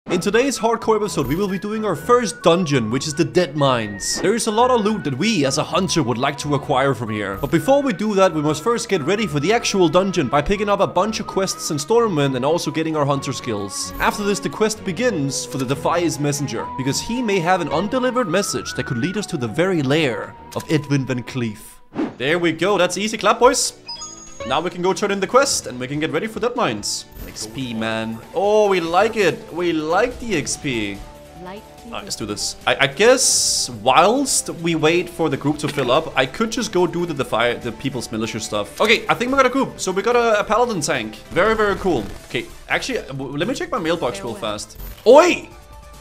In today's hardcore episode, we will be doing our first dungeon, which is the Dead Mines. There is a lot of loot that we, as a hunter, would like to acquire from here. But before we do that, we must first get ready for the actual dungeon by picking up a bunch of quests in Stormwind and also getting our hunter skills. After this, the quest begins for the Defias Messenger, because he may have an undelivered message that could lead us to the very lair of Edwin Van Cleef. There we go, that's easy clap, boys. Now we can go turn in the quest and we can get ready for Dead Mines. XP, man. Oh, we like it. We like the XP. Alright, let's do this. I guess whilst we wait for the group to fill up, I could just go do the People's Militia stuff. Okay, I think we got a group. So we got a Paladin tank. Very, very cool. Okay, actually, let me check my mailbox real fast. Oi!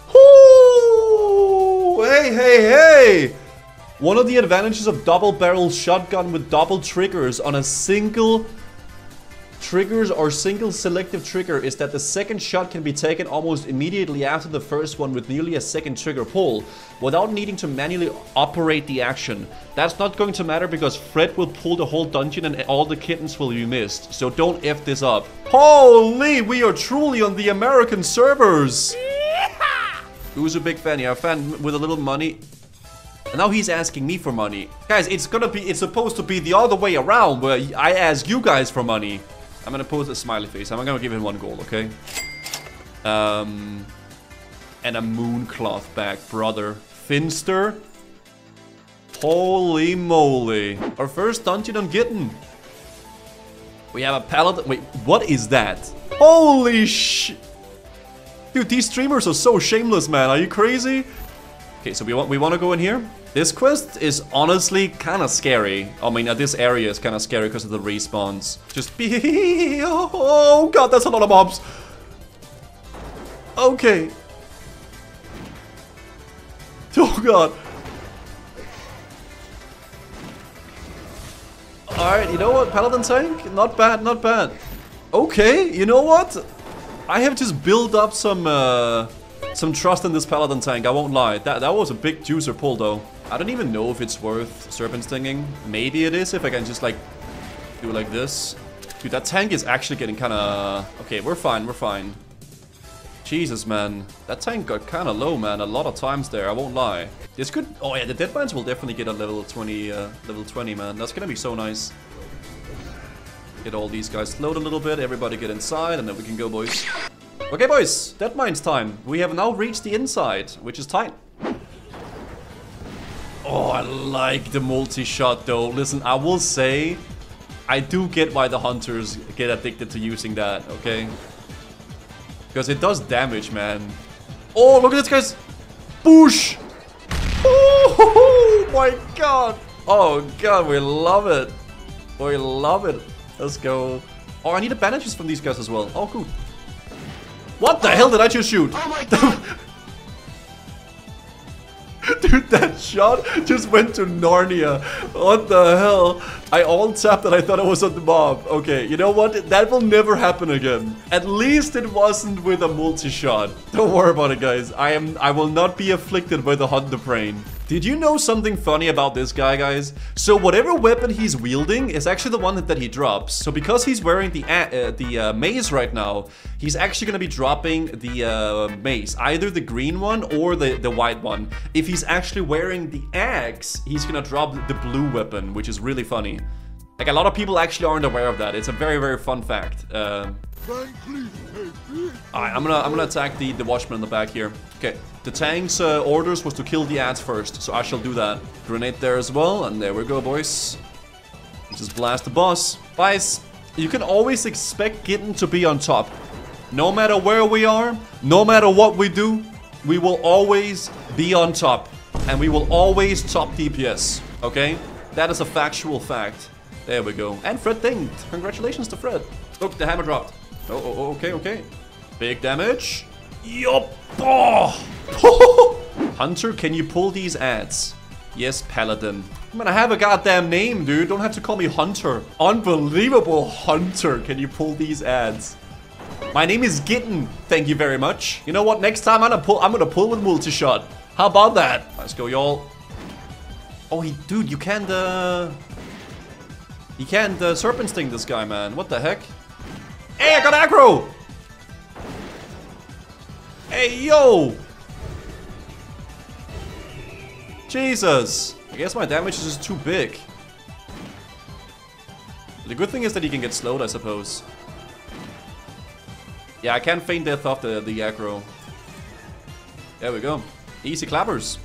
Ooh! Hey, hey, hey! One of the advantages of double-barrel shotgun with double triggers on a single triggers or single selective trigger is that the second shot can be taken almost immediately after the first one with nearly a second trigger pull without needing to manually operate the action. That's not going to matter because Fred will pull the whole dungeon and all the kittens will be missed. So don't F this up. Holy, we are truly on the American servers. Who's a big fan? Yeah, a fan with a little money. And now he's asking me for money. Guys, it's supposed to be the other way around where I ask you guys for money. I'm gonna post a smiley face. I'm gonna give him 1 gold, okay? And a mooncloth bag, brother. Finster. Holy moly. Our first dungeon on Gitten. We have a paladin. Wait, what is that? Holy sh... Dude, these streamers are so shameless, man. Are you crazy? Okay, so we want to go in here. This quest is honestly kind of scary. I mean, this area is kind of scary because of the respawns. Just be... Oh god, that's a lot of mobs. Okay. Oh god. Alright, you know what? Paladin tank? Not bad, not bad. Okay, you know what? I have just built up some trust in this Paladin tank, I won't lie. That was a big juicer pull though. I don't even know if it's worth serpent stinging. Maybe it is if I can just like do it like this. Dude, that tank is actually getting kind of... Okay, we're fine, we're fine. Jesus, man. That tank got kind of low, man. A lot of times there, I won't lie. This could... Oh yeah, the Dead Mines will definitely get a level 20, man. That's gonna be so nice. Get all these guys load a little bit. Everybody get inside and then we can go, boys. Okay, boys, Dead Mines time. We have now reached the inside, which is tight. Oh, I like the multi-shot though. Listen, I will say, I do get why the hunters get addicted to using that, okay? Because it does damage, man. Oh, look at this, guys. Boosh! Oh my god. Oh god, we love it. We love it. Let's go. Oh, I need the bandages from these guys as well. Oh, cool. What the hell did I just shoot? Oh my god! Dude, that shot just went to Narnia. What the hell? I alt-tapped and I thought I was on the mob. Okay, you know what? That will never happen again. At least it wasn't with a multi-shot. Don't worry about it, guys. I will not be afflicted by the hunter brain. Did you know something funny about this guy, guys? So whatever weapon he's wielding is actually the one that he drops. So because he's wearing the mace right now, he's actually gonna be dropping the mace, either the green one or the white one. If he's actually wearing the axe, he's gonna drop the blue weapon, which is really funny. Like a lot of people actually aren't aware of that. It's a very, very fun fact. Alright, I'm gonna attack the watchman in the back here. Okay, the tank's orders was to kill the ads first, so I shall do that. Grenade there as well, and there we go, boys. Just blast the boss. Guys, you can always expect Gitten to be on top. No matter where we are, no matter what we do, we will always be on top. And we will always top DPS, okay? That is a factual fact. There we go. And Fred dinged. Congratulations to Fred. Look, the hammer dropped. Oh, okay, okay. Big damage. Yup. Oh. Hunter, can you pull these ads? Yes, Paladin. I'm gonna have a goddamn name, dude. Don't have to call me Hunter. Unbelievable, Hunter. Can you pull these ads? My name is Gitten. Thank you very much. You know what? Next time I'm gonna pull with multi-shot. How about that? Let's go, y'all. Oh, dude, you can't serpent sting this guy, man. What the heck? Hey, I got aggro! Hey, yo! Jesus! I guess my damage is just too big. The good thing is that he can get slowed, I suppose. Yeah, I can't feign death off the aggro. There we go. Easy clappers.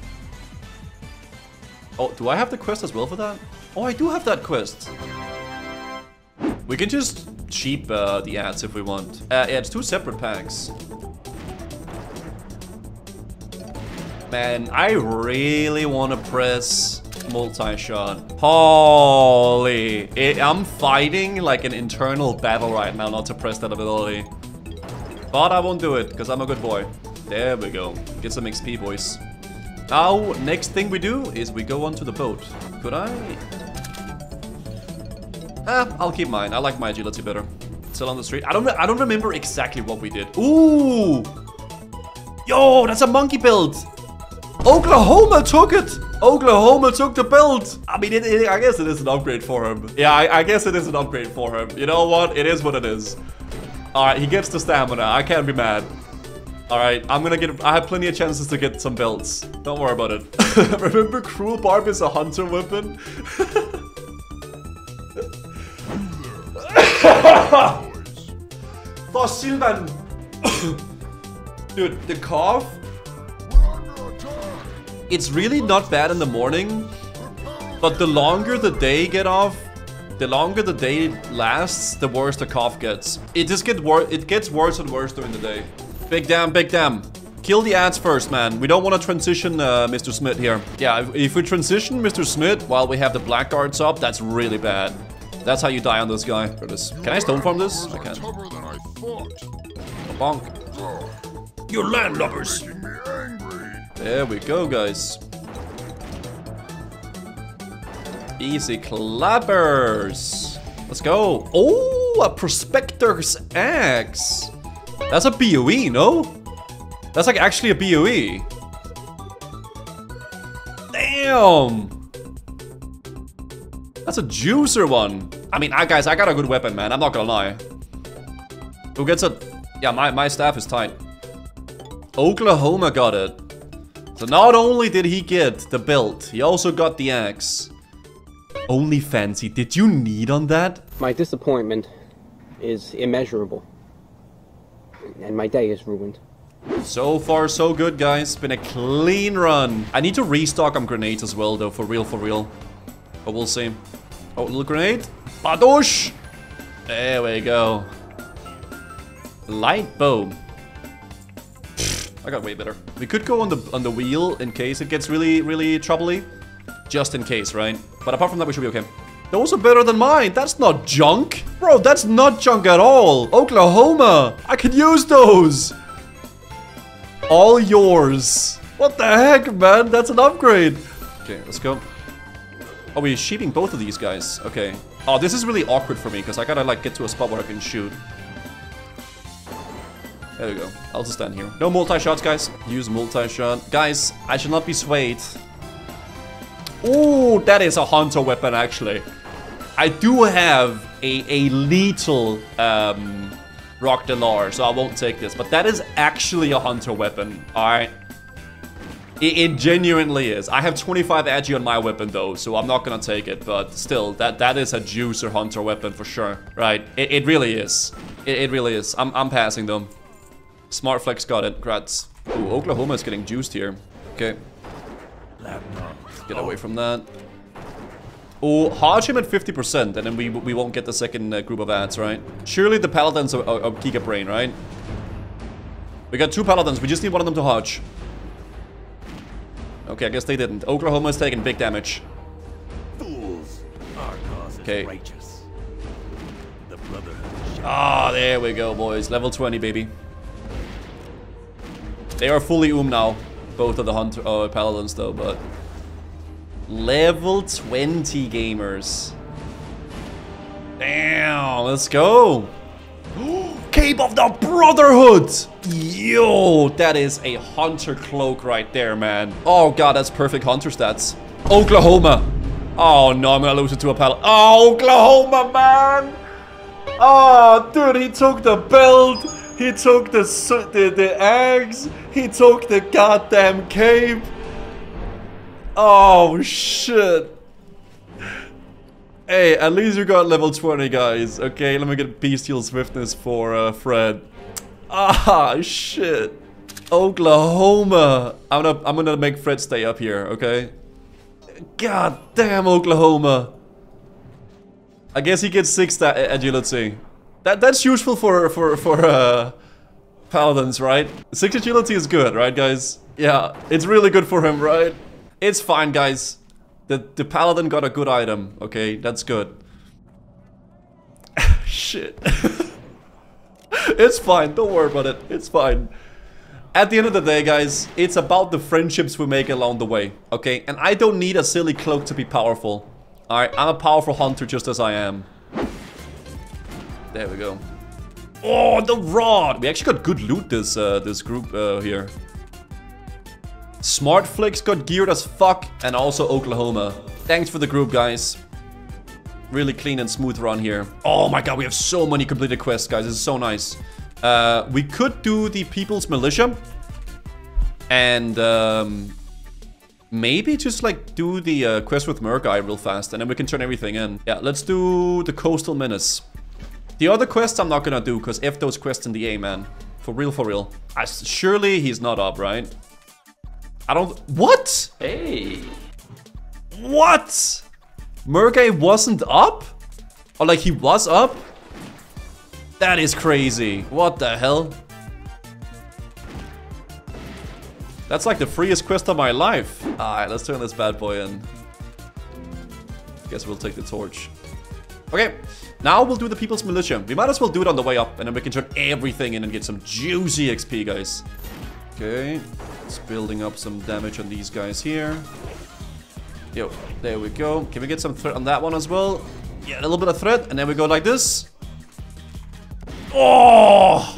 Oh, do I have the quest as well for that? Oh, I do have that quest. We can just cheap the ads if we want. Yeah, it's 2 separate packs. Man, I really want to press multi-shot. Holy. I'm fighting like an internal battle right now not to press that ability. But I won't do it, because I'm a good boy. There we go. Get some XP, boys. Now, next thing we do is we go onto the boat. Could I? I'll keep mine. I like my agility better. Still on the street. I don't remember exactly what we did. Ooh! Yo, that's a monkey build! Oklahoma took it! Oklahoma took the build! I mean, I guess it is an upgrade for him. Yeah, I guess it is an upgrade for him. You know what? It is what it is. Alright, he gets the stamina. I can't be mad. Alright, I have plenty of chances to get some belts. Don't worry about it. Remember, Cruel Barb is a hunter weapon? For Sylvan! Dude, the cough? It's really not bad in the morning, but the longer the day the longer the day lasts, the worse the cough gets. It just gets worse. It gets worse and worse during the day. Big damn, big damn. Kill the ads first, man. We don't want to transition Mr. Smith here. Yeah, if we transition Mr. Smith while we have the blackguards up, that's really bad. That's how you die on this guy. Can I stone farm this? I can. Bonk. You landlubbers. There we go, guys. Easy clappers. Let's go. Oh, a Prospector's Axe. That's a BOE, no? That's like actually a BOE. Damn. That's a juicer one. I mean, guys, I got a good weapon, man. I'm not gonna lie. Who gets a... Yeah, my staff is tight. Oklahoma got it. So not only did he get the belt, he also got the axe. Only Fancy, did you need on that? My disappointment is immeasurable. And my day is ruined. So far, so good, guys. Been a clean run. I need to restock on grenades as well, though, for real, for real. But we'll see. Oh, little grenade. Badoosh! There we go. Light bow. I got way better. We could go on the wheel in case it gets really, really troubly. Just in case, right? But apart from that, we should be okay. Those are better than mine. That's not junk. Bro, that's not junk at all. Oklahoma. I could use those. All yours. What the heck, man? That's an upgrade. Okay, let's go. Oh, we're sheeping both of these guys. Okay. Oh, this is really awkward for me because I gotta like get to a spot where I can shoot. There we go. I'll just stand here. No multi-shots, guys. Use multi-shot. Guys, I should not be swayed. Ooh, that is a hunter weapon, actually. I do have a lethal Rock Delar, so I won't take this. But that is actually a hunter weapon, alright? It genuinely is. I have 25 agi on my weapon, though, so I'm not gonna take it. But still, that is a juicer hunter weapon for sure. Right, it really is. It really is. I'm passing them. Smart Flex got it. Grats. Ooh, Oklahoma is getting juiced here. Okay. Get away from that. Oh, Hodge him at 50%, and then we won't get the second group of ads, right? Surely the Paladins are Giga Brain, right? We got 2 Paladins. We just need one of them to Hodge. Okay, I guess they didn't. Oklahoma is taking big damage. Okay. Ah, there we go, boys. Level 20, baby. They are fully now. Both of the hunter Paladins, though, but... Level 20 gamers. Damn, let's go. Cape of the Brotherhood. Yo, that is a hunter cloak right there, man. Oh god, that's perfect hunter stats. Oklahoma. Oh no, I'm gonna lose it to a Paladin. Oh, Oklahoma, man. Oh, dude, he took the belt. He took the eggs. He took the goddamn cape. Oh, shit. Hey, at least you got level 20, guys. Okay, let me get Bestial Swiftness for Fred. Ah, shit. Oklahoma. I'm gonna make Fred stay up here, okay? God damn, Oklahoma. I guess he gets 6 agility. That's useful for paladins, right? 6 agility is good, right, guys? Yeah, it's really good for him, right? It's fine, guys. The paladin got a good item, okay? That's good. Shit. It's fine, don't worry about it. It's fine. At the end of the day, guys, it's about the friendships we make along the way, okay? And I don't need a silly cloak to be powerful. Alright, I'm a powerful hunter just as I am. There we go. Oh, the rod! We actually got good loot this group here. Smart Flicks got geared as fuck, and also Oklahoma. Thanks for the group, guys. Really clean and smooth run here. Oh my god, we have so many completed quests, guys. This is so nice. We could do the People's Militia. And maybe just like do the quest with Murgai real fast, and then we can turn everything in. Yeah, let's do the Coastal Menace. The other quests I'm not gonna do, because F those quests in the A, man. For real, for real. Surely he's not up, right? I don't... What? Hey. What? Murgai wasn't up? Or like he was up? That is crazy. What the hell? That's like the freest quest of my life. Alright, let's turn this bad boy in. Guess we'll take the torch. Okay, now we'll do the People's Militia. We might as well do it on the way up, and then we can turn everything in and get some juicy XP, guys. Okay, it's building up some damage on these guys here. Yo, there we go. Can we get some threat on that one as well? Yeah, a little bit of threat, and then we go like this. Oh!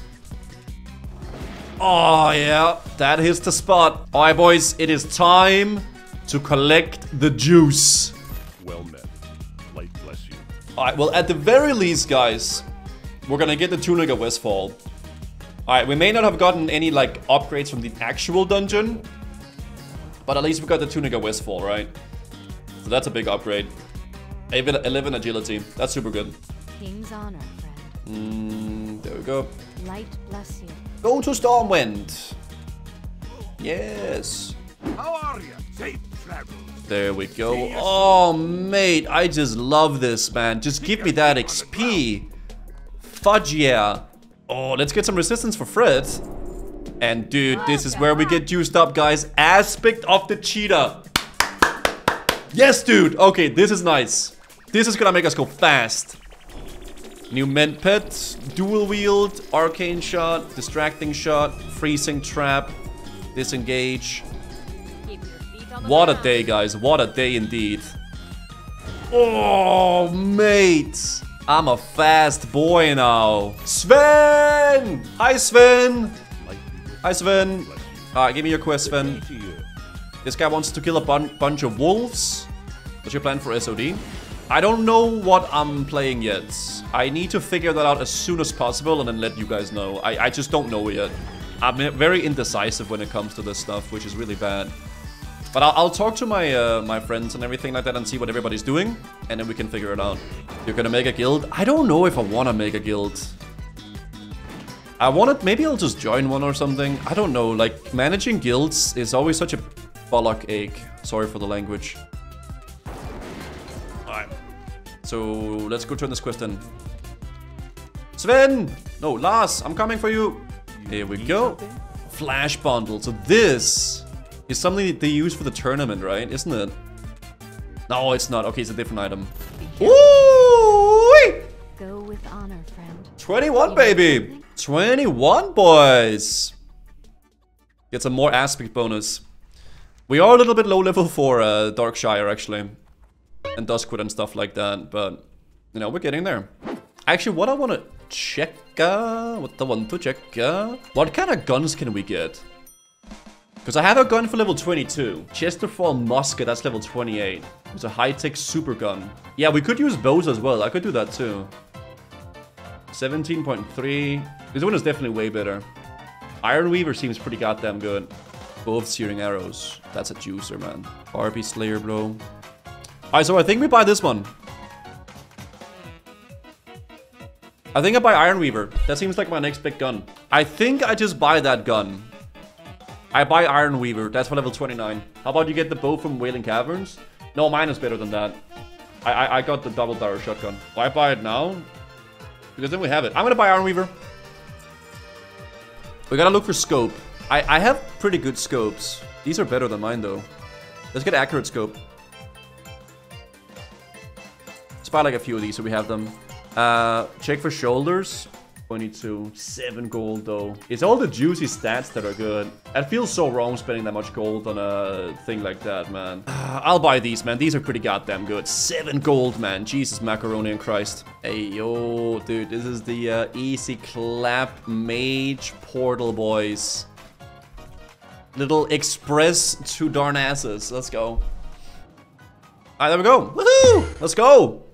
Oh, yeah, that hits the spot. Alright, boys, it is time to collect the juice. Well met. Light bless you. Alright, well, at the very least, guys, we're gonna get the Tunic of Westfall. Alright, we may not have gotten any, like, upgrades from the actual dungeon, but at least we got the Tunic of Westfall, right? So that's a big upgrade. 11 agility. That's super good. King's honor, friend. There we go. Light bless you. Go to Stormwind. Yes. How are you? Safe travels. There we go. Oh, mate, I just love this, man. Just give me that XP. Fudge, yeah. Oh, let's get some resistance for Fred. And dude, this is where we get juiced up, guys. Aspect of the Cheetah. Yes, dude. Okay, this is nice. This is gonna make us go fast. New Ment Pet, Dual Wield, Arcane Shot, Distracting Shot, Freezing Trap, Disengage. Keep your feet on the What a ground. day, guys. What a day indeed. Oh, mate. I'm a fast boy now. Sven! Hi, Sven. Hi, Sven. Alright, give me your quest, Sven. This guy wants to kill a bunch of wolves. What's your plan for SOD? I don't know what I'm playing yet. I need to figure that out as soon as possible and then let you guys know. I just don't know yet. I'm very indecisive when it comes to this stuff, which is really bad. But I'll talk to my my friends and everything like that and see what everybody's doing, and then we can figure it out. You're gonna make a guild? I don't know if I wanna make a guild. I want to, maybe I'll just join one or something. I don't know, like, managing guilds is always such a bollock ache. Sorry for the language. Alright. So, let's go turn this quest in. Sven! No, Lars, I'm coming for you. Here we go. Flash bundle. So this is something they use for the tournament, right? Isn't it? No, it's not. Okay, it's a different item. Ooh! Go with honor, friend. 21, baby! 21, boys! Get some more aspect bonus. We are a little bit low level for Darkshire, actually. And Duskwood and stuff like that, but, you know, we're getting there. Actually, what I want to check, what kind of guns can we get? Because I have a gun for level 22. Chesterfall Musket, that's level 28. It's a high-tech super gun. Yeah, we could use bows as well. I could do that too. 17.3. This one is definitely way better. Iron Weaver seems pretty goddamn good. Both searing arrows. That's a juicer, man. RP Slayer blow. Alright, so I think we buy this one. I think I buy Iron Weaver. That seems like my next big gun. I think I just buy that gun. I buy Iron Weaver. That's for level 29. How about you get the bow from Wailing Caverns? No, mine is better than that. I got the double barrel shotgun. Why buy it now? Because then we have it. I'm gonna buy Iron Weaver. We gotta look for scope. I have pretty good scopes. These are better than mine though. Let's get accurate scope. Let's buy like a few of these so we have them. Check for shoulders. 22. 7 gold though. It's all the juicy stats that are good. It feels so wrong spending that much gold on a thing like that, man. I'll buy these, man. These are pretty goddamn good. 7 gold, man. Jesus, macaroni and Christ. Hey, yo, dude. This is the easy clap mage portal, boys. Little express to Darnassus. Let's go. Alright, there we go. Woohoo! Let's go.